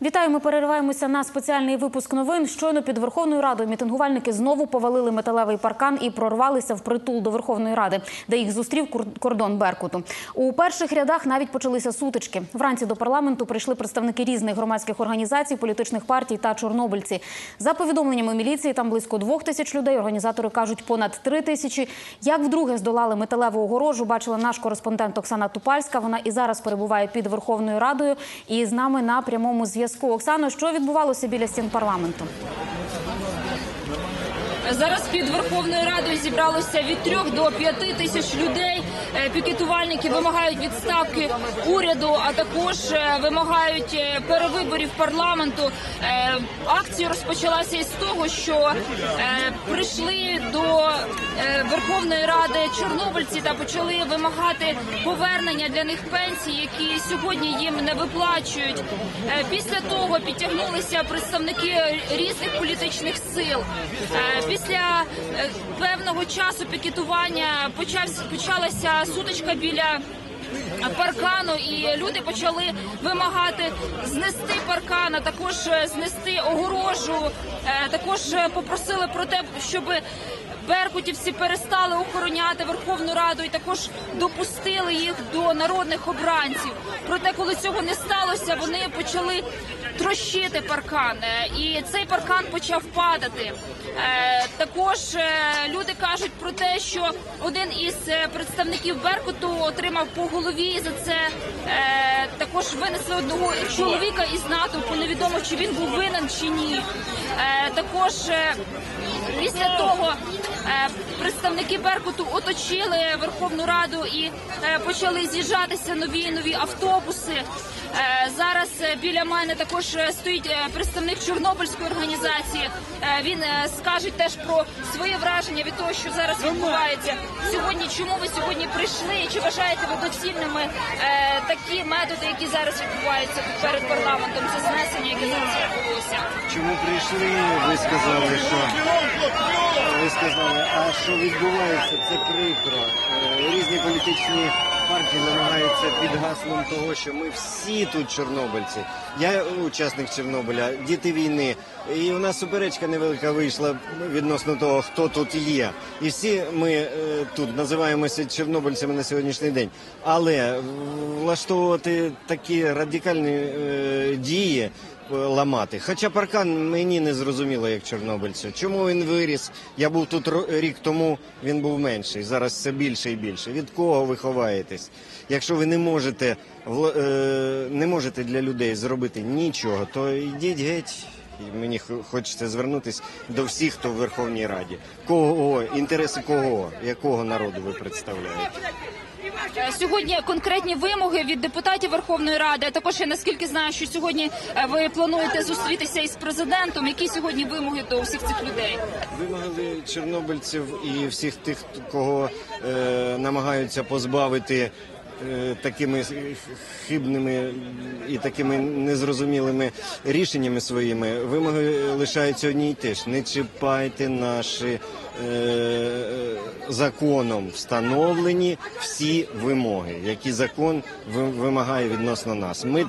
Вітаю, ми перериваємося на спеціальний випуск новин. Щойно під Верховною Радою мітингувальники знову повалили металевий паркан і прорвалися впритул до Верховної Ради, де їх зустрів кордон Беркуту. У перших рядах навіть почалися сутички. Вранці до парламенту прийшли представники різних громадських організацій, політичних партій та чорнобильці. За повідомленнями міліції, там близько 2000 людей, організатори кажуть понад 3000. Як вдруге здолали металеву огорожу, бачила наш кореспондент Оксана Тупальська. Вона і зараз перебуває під Верховною Радою і з нами на прямому зв'язку. Оксано, що відбувалося біля стін парламенту? Зараз під Верховною Радою зібралося від 3 до 5 тисяч людей. Пікетувальники вимагають відставки уряду, а також вимагають перевиборів парламенту. Акція розпочалася із того, що прийшли до Верховної Ради чорнобильці та почали вимагати повернення для них пенсій, які сьогодні їм не виплачують. Після того підтягнулися представники різних політичних сил. Після певного часу пікетування почалася сутичка біля паркану, і люди почали вимагати знести паркан, а також знести огорожу. Також попросили про те, щоб беркутівці перестали охороняти Верховну Раду і також допустили їх до народних обранців. Проте, коли цього не сталося, вони почали трощити паркан, і цей паркан почав падати. Також люди кажуть про те, що один із представників Беркуту отримав по голові за це. Також винесли одного чоловіка із натовпу, невідомо, чи він був винен чи ні. Також після того представники Беркуту оточили Верховну Раду і почали з'їжджатися нові автобуси. Зараз біля мене також стоїть представник Чорнобильської організації. Він скаже теж про своє враження від того, що зараз відбувається сьогодні. Чому ви сьогодні прийшли? І чи вважаєте ви доцільними такі методи, які зараз відбуваються перед парламентом, це знесення, яке зараз відбулося? Чому прийшли? Ви сказали, а що відбувається? Це прикро. Різні політичні партії намагаються під гаслом того, що ми всі тут чорнобильці. Я учасник Чорнобиля, діти війни. І у нас суперечка невелика вийшла відносно того, хто тут є. І всі ми тут називаємося чорнобильцями на сьогоднішній день. Але влаштовувати такі радикальні дії, ламати. Хоча паркан мені не зрозуміло, як чорнобильцю. Чому він виріс? Я був тут рік тому, він був менший. Зараз все більше і більше. Від кого ви ховаєтесь? Якщо ви не можете для людей зробити нічого, то йдіть геть. І мені хочеться звернутися до всіх, хто в Верховній Раді. Кого? Інтереси кого? Якого народу ви представляєте? Сьогодні конкретні вимоги від депутатів Верховної Ради, а також я наскільки знаю, що сьогодні ви плануєте зустрітися із президентом. Які сьогодні вимоги до усіх цих людей? Вимоги чорнобильців і всіх тих, кого намагаються позбавити такими хибними і такими незрозумілими рішеннями своїми. Вимоги лишаються одні й ті ж. Не чіпайте наші законом встановлені всі вимоги, які закон вимагає відносно нас. Ми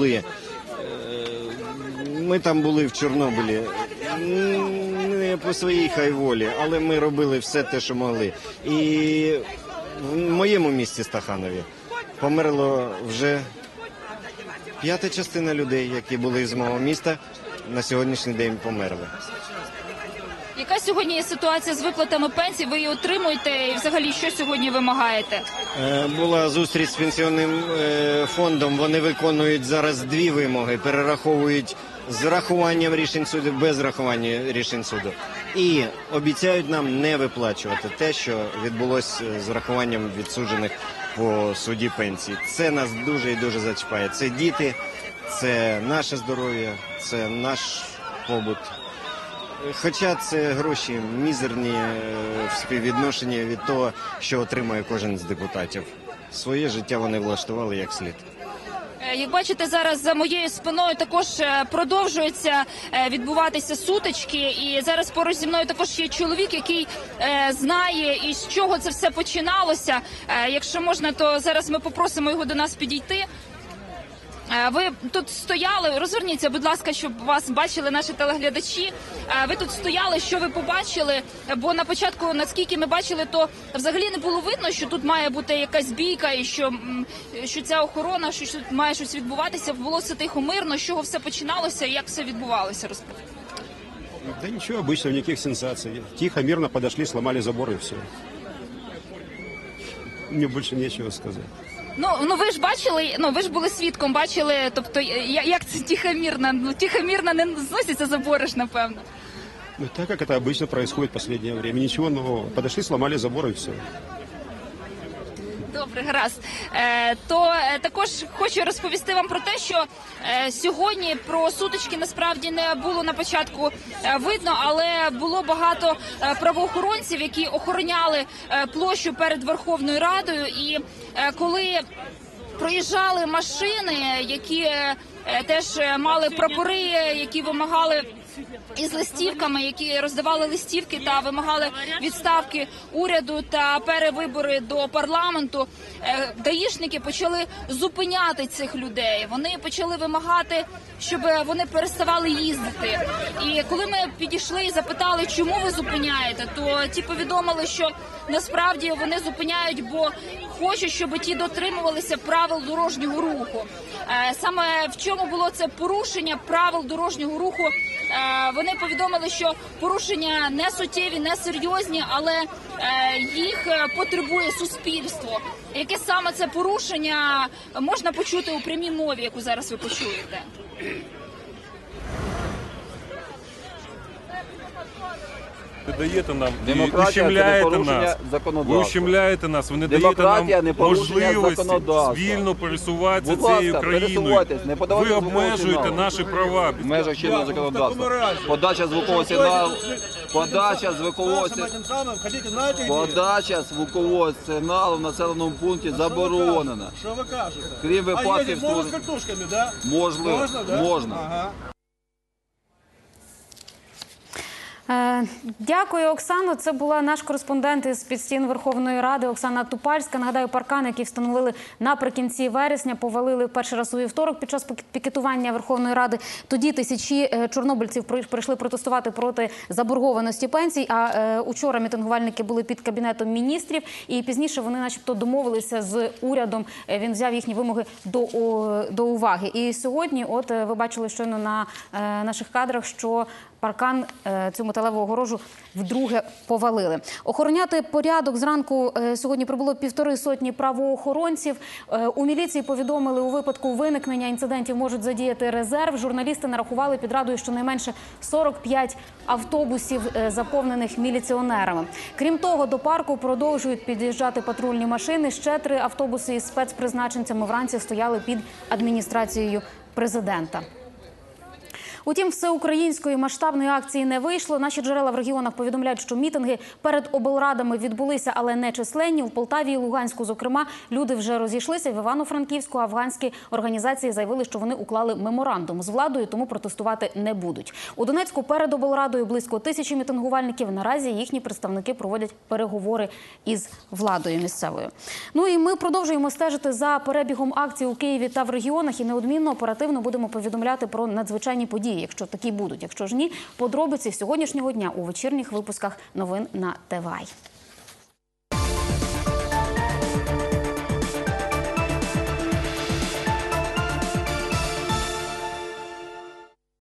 там були в Чорнобилі не по своїй хай волі, але ми робили все те, що могли. І в моєму місті Стаханові померло вже 5-та частина людей, які були з мого міста, на сьогоднішній день померли. Яка сьогодні є ситуація з виплатами пенсій? Ви її отримуєте і взагалі що сьогодні вимагаєте? Була зустріч з пенсійним фондом. Вони виконують зараз дві вимоги. Перераховують з рахуванням рішень суду, без рахування рішень суду. І обіцяють нам не виплачувати те, що відбулося з рахуванням відсуджених по суді пенсії. Це нас дуже і дуже зачіпає. Це діти, це наше здоров'я, це наш побут. Хоча це гроші мізерні в співвідношенні від того, що отримує кожен з депутатів. Своє життя вони влаштували як слід. Як бачите, зараз за моєю спиною також продовжуються відбуватися сутички. І зараз поруч зі мною також є чоловік, який знає, із чого це все починалося. Якщо можна, то зараз ми попросимо його до нас підійти. Ви тут стояли, розверніться, будь ласка, щоб вас бачили наші телеглядачі. Ви тут стояли, що ви побачили? Бо на початку, наскільки ми бачили, то взагалі не було видно, що тут має бути якась бійка і що ця охорона, що тут має щось відбуватися. Було все тихо, мирно, з чого все починалося, як все відбувалося? Да ничего обычного, никаких сенсаций. Тихо, мирно подошли, сломали забор и все. Мне больше нечего сказать. Ну ви ж бачили, ви ж були свідком, бачили, тобто як це тихомірно? Ну тихомірно не зносяться забори ж, напевно. Ну, так, как это обычно происходит в последнее время. Ничего нового. Подошли, сломали забор и все. Добре, гаразд. То також хочу розповісти вам про те, що сьогодні про сутички насправді не було на початку видно, але було багато правоохоронців, які охороняли площу перед Верховною Радою. І коли проїжджали машини, які теж мали прапори, які вимагали із листівками, які роздавали листівки та вимагали відставки уряду та перевибори до парламенту, даїшники почали зупиняти цих людей. Вони почали вимагати, щоб вони переставали їздити. І коли ми підійшли і запитали, чому ви зупиняєте, то ті повідомили, що насправді вони зупиняють, бо хочуть, щоб ті дотримувалися правил дорожнього руху. Саме в чому було це порушення правил дорожнього руху? Вони повідомили, що порушення не суттєві, не серйозні, але їх потребує суспільство. Яке саме це порушення, можна почути у прямій мові, яку зараз ви почуєте. Ви даєте нам і Демократія – це не ущемляєте порушення нас. законодавства. Ви ущемляєте нас, ви не даєте Демократія нам не порушення можливості законодавства. вільно пересуватися Будь ласка, цією країною. пересувайтесь, не подавайте Ви звукового обмежуєте сигналу. наші права. В межах чинного законодавства. Подача звукового сигналу, подача звукового сигналу в населеному пункті заборонена. Що ви кажете? Крім випадків, знову з картошками, да? можливо, Можна, да? можна. Ага. Дякую, Оксано. Це була наш кореспондент із-під стін Верховної Ради Оксана Тупальська. Нагадаю, паркан, який встановили наприкінці вересня, повалили перший раз у вівторок під час пікетування Верховної Ради. Тоді тисячі чорнобильців прийшли протестувати проти заборгованості пенсій, а учора мітингувальники були під Кабінетом міністрів, і пізніше вони начебто домовилися з урядом, він взяв їхні вимоги до уваги. І сьогодні, от ви бачили щойно на наших кадрах, що паркан, цю металеву огорожу, вдруге повалили. Охороняти порядок зранку сьогодні прибуло 150 правоохоронців. У міліції повідомили, у випадку виникнення інцидентів можуть задіяти резерв. Журналісти нарахували під Радою щонайменше 45 автобусів, заповнених міліціонерами. Крім того, до парку продовжують під'їжджати патрульні машини. Ще 3 автобуси із спецпризначенцями вранці стояли під адміністрацією президента. Утім, всеукраїнської масштабної акції не вийшло. Наші джерела в регіонах повідомляють, що мітинги перед облрадами відбулися, але не численні. В Полтаві і Луганську, зокрема, люди вже розійшлися. В Івано-Франківську афганські організації заявили, що вони уклали меморандум з владою, тому протестувати не будуть. У Донецьку перед облрадою близько 1000 мітингувальників. Наразі їхні представники проводять переговори із владою місцевою. Ну і ми продовжуємо стежити за перебігом акцій у Києві та в регіонах і неодмінно оперативно будемо повідомляти про надзвичайні події, якщо такі будуть. Якщо ж ні, подробиці сьогоднішнього дня у вечірніх випусках новин на ТВАЙ.